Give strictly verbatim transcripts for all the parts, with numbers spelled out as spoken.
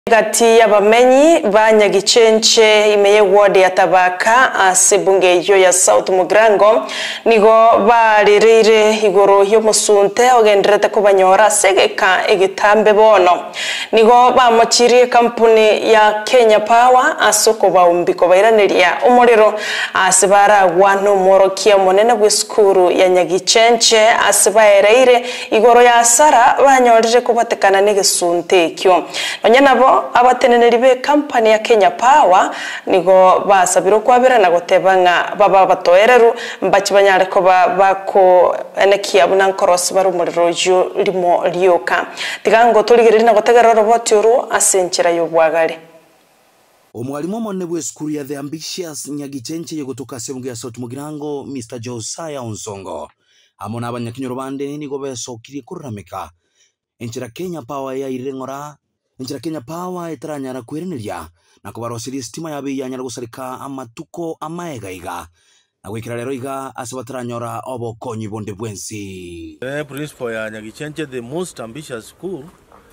Gati y'abamenyi ba Nyagichenche imeye ward ya Tabaka ase bunge yo ya South Mugrango nigo baririre igoro yo musunte ogenderete kubanyora segeka egitambe bono nigo bamukiriye kampuni ya Kenya Power asoko baumbiko bairaneria umuriro asibara wano morokia monene gw'isukuru ya Nyagichenche asibaereire igoro ya Sara banyorije kubatekana n'igisunte kyo nabo abateneneri be kampani ya Kenya Power nigo basabiro kwabira na gotebanga baba batoereru mbakibanyare ko bako enekia bunankorosi barumuriro yo limo lyoka tigango tuligirira na gotegera roboti uru asenchira yo bwagale Omwalimu monne bw'esukuru ya The Ambitious Nyagichenche yo gutuka sebunge ya South Mugrango Mister Josiah Onsongo amona abanyakinyoro bande nigo besokiri kuramika enchira Kenya Power ya irengora Enchira Kenya Power etaranyara kwereneria na kubarosiri stima yabe yanyara gusarika amatuko amaegaiga na gwikira rero iga asibataranyora obo konyi bonde bwensi. The principal ya Nyagichenche, the most ambitious school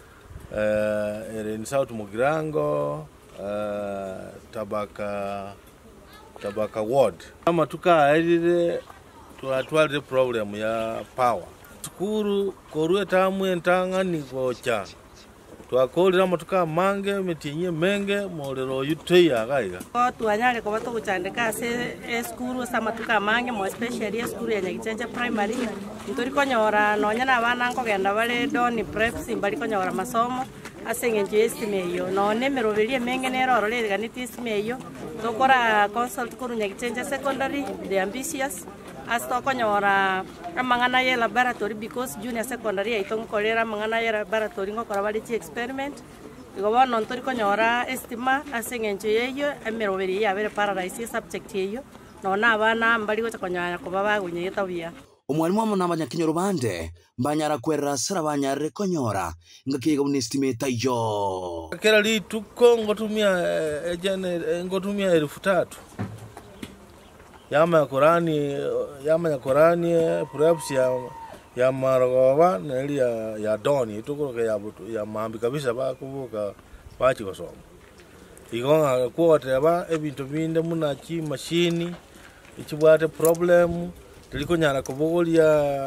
uh, in South Mugrango, uh, Tabaka Tabaka ward. Amatuka aidire tuatwale the problem ya power. Skuru korue tamu entanga ni gocha. Twakolera matuka mange metinye menge molero yuteya gaiga ko twanyale ko bato kuchandika se skuru sa matuka mange mo especially skuru ya Nyagichenche primary ntori konyora nonya na bana nkogenda bale doni preps mbali konyora masomo asengenje estimeyo none meroberie menge nero orole ganiti estimeyo tokora consult kuru Nyagichenche secondary The Ambitious asto konyora amangana ye laboratory because junior secondary aitongo kolera amangana ye laboratory ngokora bali chi experiment igoba nontori konyora estima asengenje yeyo emeroberi yabere paradise subject yeyo nona abana mbali gocha konyanya ko baba gunye tabia Omwalimu amona abanyakinyoro bande mbanyara kwerera sara banyare konyora ngakiga unestimate iyo kera li tuko ngotumia ejene ngotumia elfu tatu Yama ya Korani, yama ya Korani, perhaps ya ya Maragowa na ili ya ya Doni, tuko ya ya mahambi kabisa ba kuvuka bachi kusoma. Igonga kwa teba ebintu binde munachi machine ichibwate problem tuliko nyara kubugolia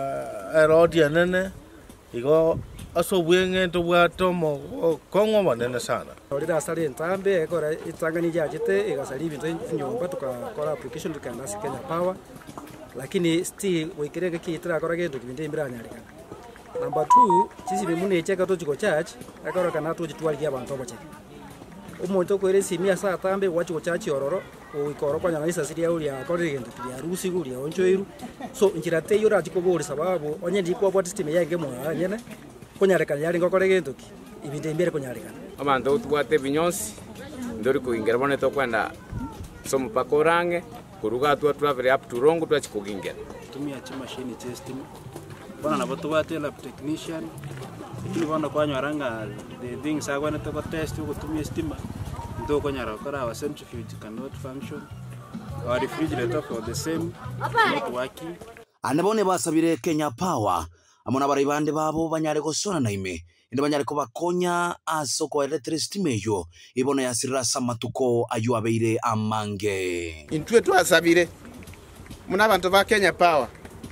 erodi ya nene igo aso bwenge to bwato mo kongo manene sana orida sali ntambe ekora itangani jajite igasali bintu nyomba tukakora application tukanda Kenya Power lakini still wikirege kitira akora gendo kibinde imbiranyarika number two sisi bimune cheka to chiko church akora kana to jitwali abantu boche umuntu kwere simia saa tambe wachi gochachi ororo uikoro kwa nyana isa siria uri akora gendo kya rusi uri onchoiru so njirate yura chikobori sababu onye ndiko bwa system yake mo nyene konyarekana yari ngokore gentoki ibinde imbere konyarekana abantu twate binyonsi ndori kuingera bone to kwenda somo pakorange kuruga tu travel up to rongo twachikugingera tumia chi machine system bana na boto wate lab technician ikini bana kwanyaranga the things agwana to test ko tumia stima ndo konyara kora wa centrifuge cannot function our refrigerator for the same not working anabone basabire Kenya Power amona bari bande babo banyare gosona naime inde banyare ko bakonya asoko electricity meyo ibona yasirira samatuko ayo abeire amange intwe twasabire muna abantu ba Kenya Power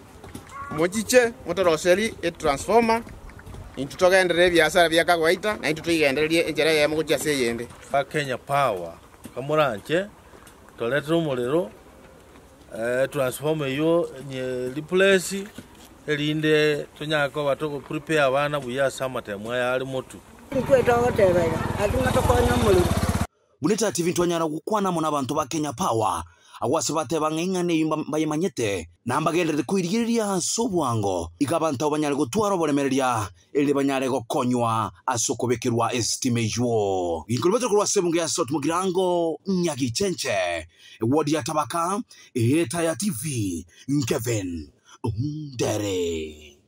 mojiche motoroseri e transformer into togendere byasara byakagwaita na into tuigendererie enjera ya mugutia seyende ba Kenya Power kamuranche toleta umuriro eh transformer yo nye replace elinde tunyako batoko prepare abana buya samate mwa ali motu kwetogoteba atunga tokonya muliro Buneta T V ntwanyara gukwana mo nabantu ba Kenya Power agwase bateba ngingane yimba bayimanyete namba gendere kwirigiriria sobwango ikabanta banyare gutwara boremereria ele banyare gokonywa asokobekirwa estimation inkolbeto kwa sebunge ya South Mugrango Nyagichenche wodi ya Tabaka eta ya T V Kevin Undere